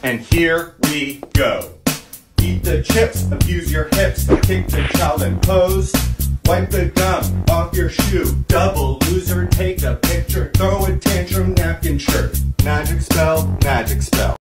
And here we go. Eat the chips, abuse your hips, kick the child and pose. Wipe the gum off your shoe, double loser, take a picture, throw a tantrum, napkin shirt. Magic spell, magic spell.